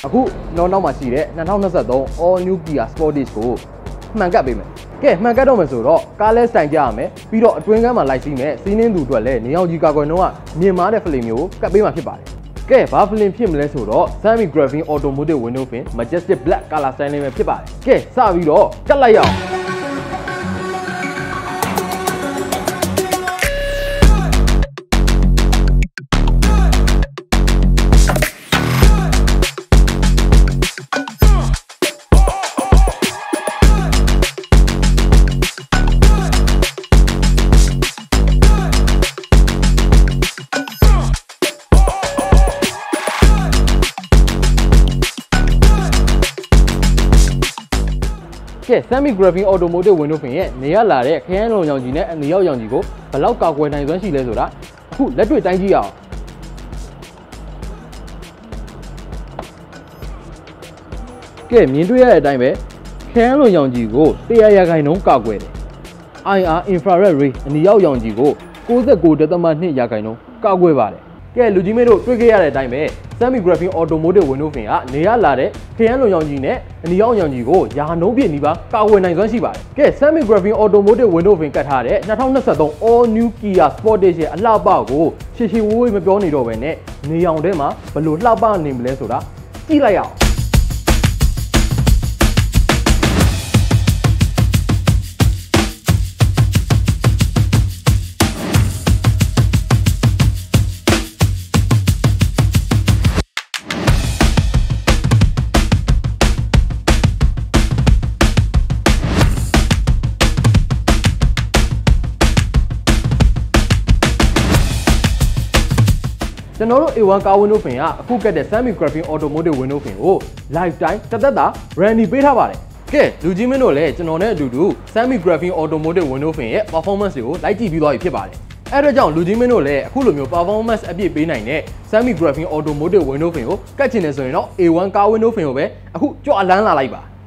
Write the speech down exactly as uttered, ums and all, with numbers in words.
အခုနောက်နောက်မှာရှိတဲ့two thousand twenty-three အော် new Kia Sportage ကိုမှန်ကပ်ပေးမယ်ကဲမှန်ကပ်တော့မယ်ဆိုတော့ကားလဲစတိုင်ကြရမယ်ပြီးတော့အတွင်းကမ်းမှာလိုက်စီးမယ်စီးနှင်းသူအတွက်လည်းနေအောင်ကြီးကာကွယ်နှုန်းကမြင့်မားတဲ့ flame မျိုးကပ်ပေးမှာဖြစ်ပါတယ်ကဲဘာ flame ဖြစ်မလဲဆိုတော့ Sami Graphene Automotive window film Majestic Black color style လေးပဲဖြစ်ပါတယ်ကဲစပြီးတော့ကတ်လိုက်ရအောင်ကဲ Sami Graphene Automotive window film ရဲ့နေရလာတဲ့ခရမ်းလုံရောင်ကြီးနဲ့အနီရောက်ရောင်ကြီးကိုဘယ်လောက်ကာကွယ်နိုင်စွမ်းရှိလဲဆိုတာအခုလက်တွေ့တိုင်းကြည့်ရအောင်ကဲမြင်တွေ့ရတဲ့အတိုင်းပဲခရမ်းလုံရောင်ကြီးကိုone hundredရာခိုင်နှုန်းကာကွယ်တယ် I R infrared ray အနီရောက်ရောင်ကြီးကိုninety-nine point twoရာခိုင်နှုန်းကာကွယ်ပါတယ်ကဲလူကြီးမင်းတို့တွေ့ခဲ့ရတဲ့အတိုင်းပဲ Sami Graphene Automotive window film ကနေရလာတဲ့ခရမ်းလုံရောင်ကြီးနဲ့အနီရောက်ရောင်ကြီးကိုရာနှုန်းပြည့်နီးပါးကာကွယ်နိုင်စွမ်းရှိပါတယ်ကဲ Sami Graphene Automotive window film ကတ်ထားတဲ့twenty twenty-three all new Kia Sportage ရဲ့အလှပကိုရှည်ရှည်ဝေးဝေးမပြောနေတော့ဘဲနဲ့နေရောင်ထဲမှာဘယ်လိုလှပနေမလဲဆိုတာကြည့်လိုက်ရအောင်ကျွန်တော်တို့ A one ကား window film ကအခုကတ်တဲ့ Sami Graphene Automotive window film ကို lifetime တစ်သက်တာ warranty ပေးထားပါတယ်ကဲလူကြီးမင်းတို့လည်းကျွန်တော်နဲ့အတူတူ Sami Graphene Automotive window film ရဲ့ performance တွေကိုလိုက်ကြည့်ပြီးသွားပြီဖြစ်ပါတယ်အဲ့ဒါကြောင့်လူကြီးမင်းတို့လည်းအခုလိုမျိုး performance အပြည့်ပေးနိုင်တဲ့ Sami Graphene Automotive window film ကိုကတ်ချင်နေဆိုရင်တော့ A one ကား window film ကိုပဲအခုကြွလန်းလာလိုက်ပါ